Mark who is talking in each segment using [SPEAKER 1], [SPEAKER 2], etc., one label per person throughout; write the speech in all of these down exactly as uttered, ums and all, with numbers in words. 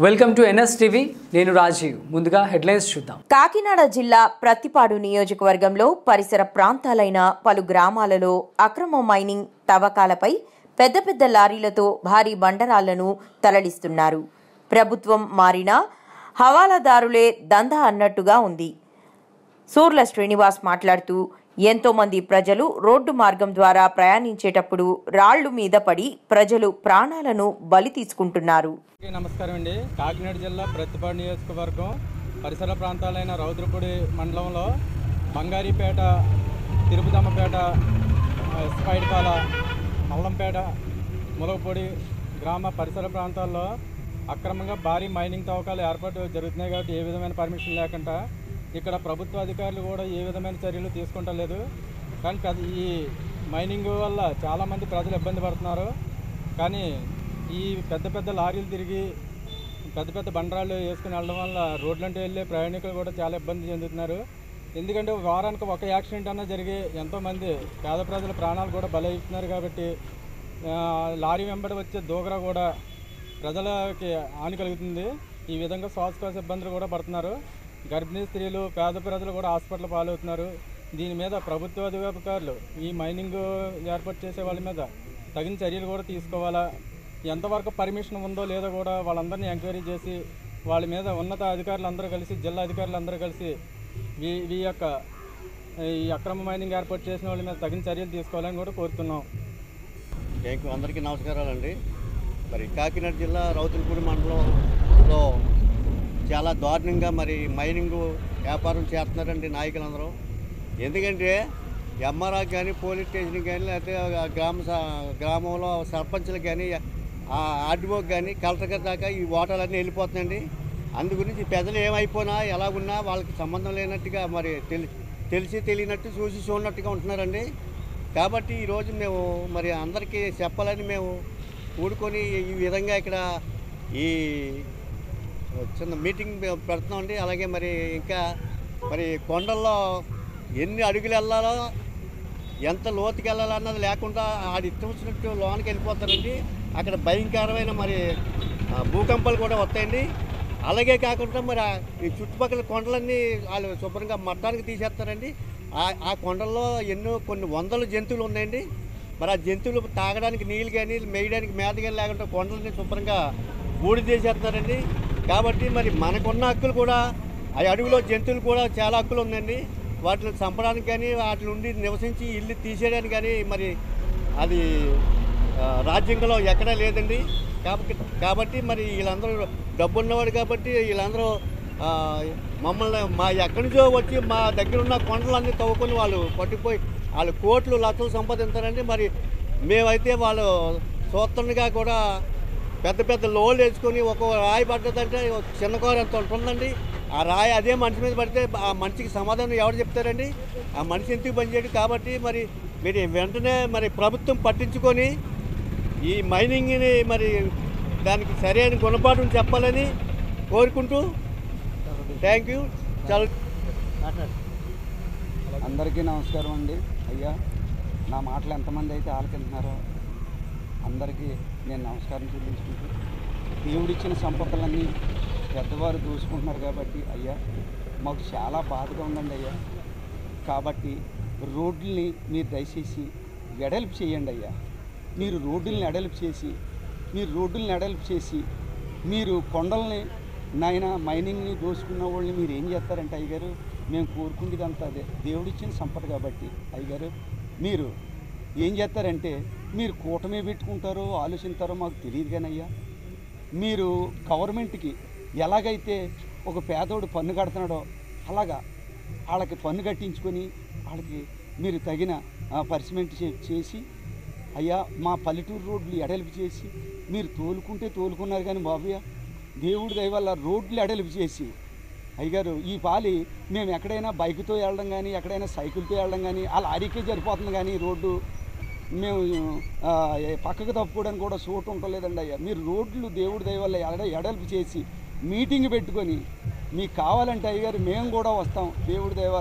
[SPEAKER 1] Welcome to NS TV. నేను రాజీవ్. ముందుగా headlines చూద్దాం.
[SPEAKER 2] కాకినాడ జిల్లా ప్రత్తిపాడు నియోజకవర్గంలో పరిసర ప్రాంతాలైన పలు గ్రామాలలో అక్రమ మైనింగ్ తవ్వకాలపై పెద్ద పెద్ద లారీలతో భారీ బండరాళ్లను తరలిస్తున్నారు. ప్రభుత్వం మారినా హవాలాదారులే దందా అన్నట్టుగా ఉంది. సూర్ల శ్రీనివాస్ మాట్లాడుతూ ఎంతో మంది ప్రజలు రోడ్డు మార్గం ద్వారా ప్రయాణించేటప్పుడు రాళ్లు మీద పడి ప్రజలు ప్రాణాలను బలి తీసుకుంటున్నారు.
[SPEAKER 3] నమస్కారం అండి. కాకినాడ జిల్లా ప్రత్తిపాడు నియోజకవర్గం పరిసర ప్రాంతాలైన రౌద్రపూడి మండలంలో బంగారీపేట, తిరుపతమ్మపేట, స్పైడ్పాల, మల్లంపేట, ములగపూడి గ్రామ పరిసర ప్రాంతాల్లో అక్రమంగా భారీ మైనింగ్ తవ్వకాలు ఏర్పాటు జరుగుతున్నాయి. కాబట్టి ఏ విధమైన పర్మిషన్ లేకుండా ఇక్కడ ప్రభుత్వ అధికారులు కూడా ఏ విధమైన చర్యలు తీసుకుంటలేదు. కానీ ఈ మైనింగ్ వల్ల చాలామంది ప్రజలు ఇబ్బంది పడుతున్నారు. కానీ ఈ పెద్ద పెద్ద లారీలు తిరిగి పెద్ద పెద్ద బండరాళ్ళు వేసుకుని వెళ్ళడం వల్ల రోడ్లంటే వెళ్ళే ప్రయాణికులు కూడా చాలా ఇబ్బంది చెందుతున్నారు. ఎందుకంటే వారానికి ఒక యాక్సిడెంట్ అన్నా జరిగి ఎంతోమంది పేద ప్రజల ప్రాణాలు కూడా బలవుతున్నారు. కాబట్టి లారీ వెంబడి వచ్చే దూగర కూడా ప్రజలకి హాని కలుగుతుంది. ఈ విధంగా శ్వాసకోశ ఇబ్బందులు కూడా పడుతున్నారు. గర్భిణీ స్త్రీలు, పేద ప్రజలు కూడా హాస్పిటల్ పాలవుతున్నారు. దీని మీద ప్రభుత్వ అధికారులు ఈ మైనింగ్ ఏర్పాటు చేసే వాళ్ళ మీద తగిన చర్యలు కూడా తీసుకోవాలా, ఎంతవరకు పర్మిషన్ ఉందో లేదో కూడా వాళ్ళందరినీ ఎంక్వైరీ చేసి వాళ్ళ మీద ఉన్నత అధికారులు అందరూ కలిసి, జిల్లా అధికారులు అందరూ కలిసి ఈ ఈ యొక్క ఈ అక్రమ మైనింగ్ ఏర్పాటు చేసిన వాళ్ళ మీద తగిన చర్యలు తీసుకోవాలని కూడా కోరుతున్నాం.
[SPEAKER 4] అందరికీ నమస్కారాలండి. మరి కాకినాడ జిల్లా రౌతులపూడి మండలంలో చాలా దారుణంగా మరి మైనింగ్ వ్యాపారం చేస్తున్నారండి నాయకులందరూ. ఎందుకంటే ఎంఆర్ఆర్ కానీ, పోలీస్ స్టేషన్కి కానీ, లేకపోతే గ్రామ గ్రామంలో సర్పంచ్లకు కానీ, ఆర్డీఓకి కానీ, కలెక్టర్ గారి దాకా ఈ ఓటర్లన్నీ వెళ్ళిపోతున్నాయండి. అందు గురించి ప్రజలు ఏమైపోయినా ఎలాగున్నా వాళ్ళకి సంబంధం లేనట్టుగా మరి తెలి తెలిసి తెలియనట్టు చూసి చూడనట్టుగా ఉంటున్నారండి. కాబట్టి ఈరోజు మేము మరి అందరికీ చెప్పాలని మేము కూడుకొని ఈ విధంగా ఇక్కడ ఈ చిన్న మీటింగ్ పెడుతున్నామండి. అలాగే మరి ఇంకా మరి కొండల్లో ఎన్ని అడుగులు వెళ్ళాలో, ఎంత లోతుకి వెళ్ళాలో అన్నది లేకుండా ఆడి ఇష్టం వచ్చినట్టు లోనికి వెళ్ళిపోతారండి. అక్కడ భయంకరమైన మరి భూకంపాలు కూడా వస్తాయండి. అలాగే కాకుండా మరి ఈ చుట్టుపక్కల కొండలన్నీ వాళ్ళు శుభ్రంగా మట్టానికి తీసేస్తారండి. ఆ కొండల్లో ఎన్నో కొన్ని వందల జంతువులు ఉన్నాయండి. మరి ఆ జంతువులు తాగడానికి నీళ్ళు కానీ, మేయడానికి మేత కానీ లేకుండా కొండలని శుభ్రంగా బూడి చేసేస్తున్నారండి. కాబట్టి మరి మనకున్న హక్కులు కూడా ఆ అడవిలో జంతువులు కూడా చాలా హక్కులు ఉందండి. వాటిని చంపడానికి కానీ, వాటి నుండి నివసించి ఇల్లు తీసేయడానికి కానీ మరి అది రాజ్యాంగంలో ఎక్కడా లేదండి. కాబట్టి కాబట్టి మరి వీళ్ళందరూ డబ్బు ఉన్నవాడు కాబట్టి వీళ్ళందరూ మమ్మల్ని మా ఎక్కడి నుంచో వచ్చి మా దగ్గర ఉన్న కొండలన్నీ తవ్వుకొని వాళ్ళు పట్టుకుపోయి వాళ్ళు కోట్లు లక్షలు సంపాదించారండి. మరి మేమైతే వాళ్ళు చూస్తుండగా కూడా పెద్ద పెద్ద లోళ్ళు వేసుకొని ఒక రాయి పడ్డదంటే చిన్న కూర ఎంత ఉంటుందండి. ఆ రాయి అదే మనిషి మీద పడితే ఆ మనిషికి సమాధానం ఎవరు చెప్తారండి? ఆ మనిషి ఎందుకు పనిచేయడు? కాబట్టి మరి మీరు వెంటనే మరి ప్రభుత్వం పట్టించుకొని ఈ మైనింగ్ని మరి దానికి సరైన గుణపాఠం చెప్పాలని కోరుకుంటూ థ్యాంక్ యూ. చాలా
[SPEAKER 5] అందరికీ నమస్కారం అండి. అయ్యా, నా మాటలు ఎంతమంది అయితే ఆలకింటున్నారో అందరికీ నేను నమస్కారం చెల్లించుకుంటూ, దేవుడిచ్చిన సంపదలన్నీ పెద్దవారు దోచుకుంటున్నారు కాబట్టి అయ్యా మాకు చాలా బాధగా ఉందండి అయ్యా. కాబట్టి రోడ్లని మీరు దయచేసి వెడల్పు చేయండి అయ్యా. మీరు రోడ్డుల్ని వెడల్పు చేసి మీరు రోడ్డుల్ని వెడల్పు చేసి మీరు కొండల్ని నాయన మైనింగ్ని దోచుకున్న వాళ్ళని మీరు ఏం చేస్తారంటే అయ్యగారు, మేము కోరుకుంటుంది అంతా అదే, దేవుడిచ్చిన సంపద కాబట్టి అయ్యగారు మీరు ఏం చేస్తారంటే మీరు కూటమి పెట్టుకుంటారో ఆలోచిస్తారో మాకు తెలియదు కానీ అయ్యా, మీరు గవర్నమెంట్కి ఎలాగైతే ఒక పేదోడు పన్ను కడుతున్నాడో అలాగా వాళ్ళకి పన్ను కట్టించుకొని వాళ్ళకి మీరు తగిన పర్సిమెంట్ చేసి అయ్యా మా పల్లెటూరు రోడ్లు ఎడలిపి చేసి మీరు తోలుకుంటే తోలుకున్నారు కానీ బాబయ్య దేవుడి దయ వల్ల రోడ్లు ఎడలిపి చేసి అయ్యగారు ఈ పాలి మేము ఎక్కడైనా బైక్తో వెళ్ళడం కానీ, ఎక్కడైనా సైకిల్తో వెళ్ళడం కానీ ఆ లారీకే సరిపోతుంది కానీ రోడ్డు మేము పక్కకు తప్పుకోవడానికి కూడా చోటు ఉండలేదండి అయ్యా. మీరు రోడ్లు దేవుడి దయ వల్ల ఎడ ఎడల్పు చేసి మీటింగ్ పెట్టుకొని మీకు కావాలంటే అయ్యగారు మేము కూడా వస్తాం దేవుడి దయ వల్ల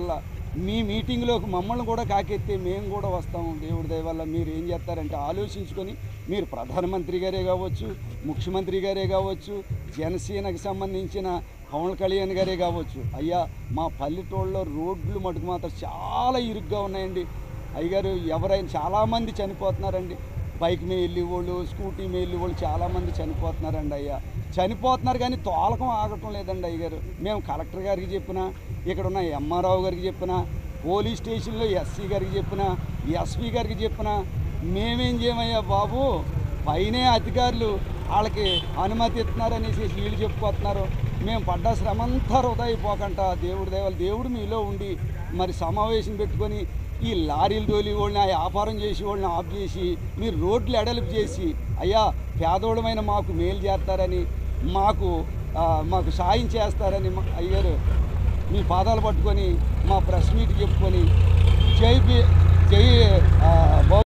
[SPEAKER 5] మీ మీటింగ్లోకి మమ్మల్ని కూడా కాకెత్తే మేము కూడా వస్తాము. దేవుడి దయ వల్ల మీరు ఏం చేస్తారంటే ఆలోచించుకొని మీరు ప్రధానమంత్రి గారే కావచ్చు, ముఖ్యమంత్రి గారే కావచ్చు, జనసేనకు సంబంధించిన పవన్ కళ్యాణ్ గారే కావచ్చు, అయ్యా మా పల్లెటూళ్ళలో రోడ్లు మటుకు మాత్రం చాలా ఇరుగ్గా ఉన్నాయండి అయ్యగారు. ఎవరైనా చాలామంది చనిపోతున్నారండి, బైక్ మీద వెళ్ళి వాళ్ళు, స్కూటీ మీద వెళ్ళి వాళ్ళు చాలామంది చనిపోతున్నారండి అయ్యా. చనిపోతున్నారు కానీ తోలకం ఆగటం లేదండి అయ్యగారు. మేము కలెక్టర్ గారికి చెప్పినా, ఇక్కడ ఉన్న ఎంఆర్ఓ గారికి చెప్పినా, పోలీస్ స్టేషన్లో ఎస్సీ గారికి చెప్పినా, ఎస్పీ గారికి చెప్పినా మేమేం చేయమయ్యా బాబు, పైనే అధికారులు వాళ్ళకి అనుమతి ఇస్తున్నారనేసి వీళ్ళు చెప్పుకొస్తున్నారు. మేము పడ్డ శ్రమంతా వృధా అయిపోకంట దేవుడి దేవాలు దేవుడు మీలో ఉండి మరి సమావేశం పెట్టుకొని ఈ లారీలు తోలి వాళ్ళని, ఆ వ్యాపారం చేసి వాళ్ళని ఆఫ్ చేసి మీరు రోడ్లు ఎడలిపు చేసి అయ్యా పేదోళమైన మాకు మేలు చేస్తారని, మాకు మాకు సాయం చేస్తారని అయ్యారు మీ పాదాలు పట్టుకొని మా ప్రెస్ మీట్ చెప్పుకొని జై